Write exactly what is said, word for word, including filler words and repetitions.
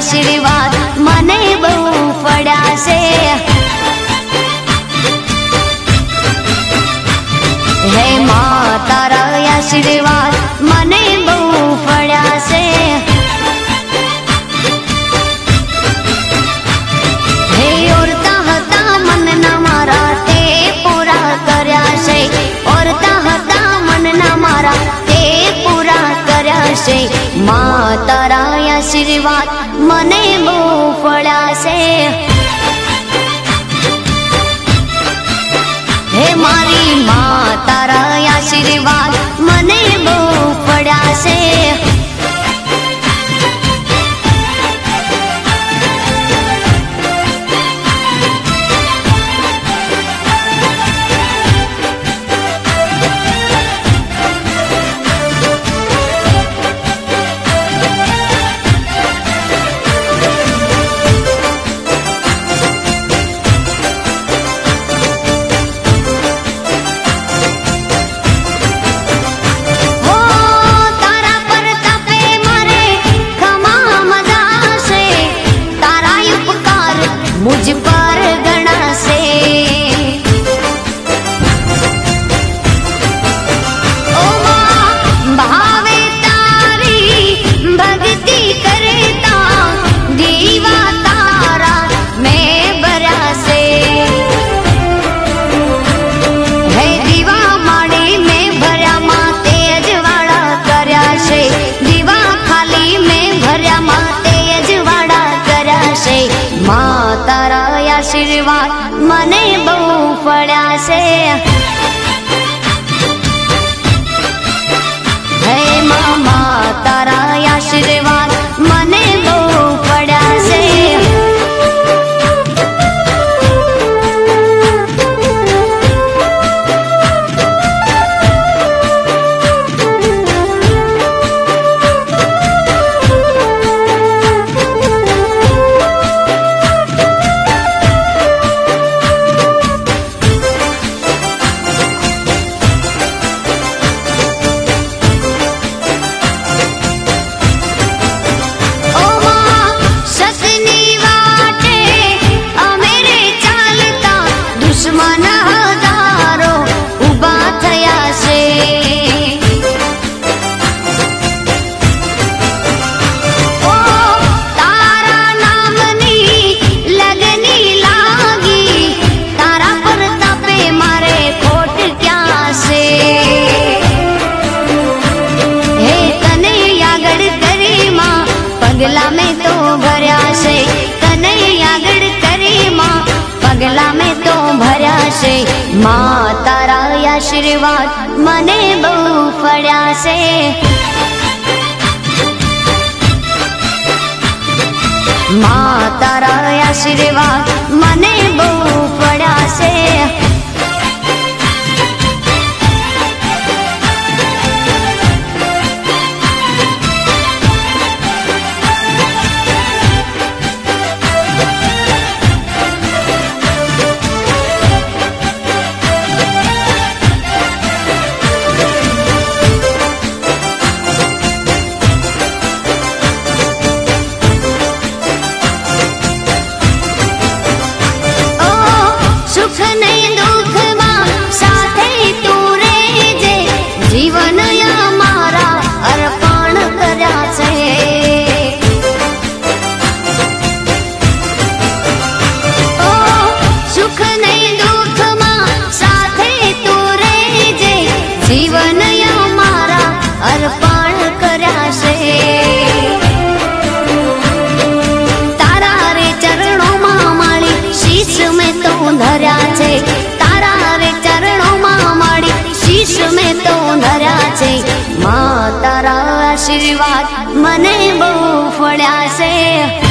आशीर्वाद मने बहु पड़ा से। हे मां तारा आशीर्वाद मने बहु पड़ा से। हे औरता हता मन ना मारा ते पूरा कर्या से। औरता हता मन ना मारा ते पूरा कर्या से। मां तारा आशीर्वाद मने बहु पड़ा से। हे मारी मां तारा आशीर्वाद मने बहु पड़ा से। मुझ पर गणा से ओ मां भावे तारी भक्ति करता दीवा तारा मैं बरा से। है दीवा माड़ी में भरा मां तेज वाड़ा कर्या से। दीवा खाली में भरा मां तेज वाड़ा कर्या से। मां तारा आशीर्वाद मने बहु पड़ा से। हे मामा तारा आशीर्वाद मने बहु पड़ा से। पगला में तो भरा से कन्हैया गढ़ करे मां पगला में तो भरा से। मां तारा आशीर्वाद मने बहु पड़ा से। मां तारा आशीर्वाद मने बहु पड़ा से। जीवन या मारा अर्पण कर्या से। ओ सुख नहीं दुख मां साथे तू रेजे। जीवन या मारा अर्पण कर्या से। तारा रे चरणों मां माड़ी शीश में तो धर्या छे। तारा रे चरणों मां माड़ी शीश में तो धर्या छे। मां तारा आशीर्वाद मने बहु पड़ा से।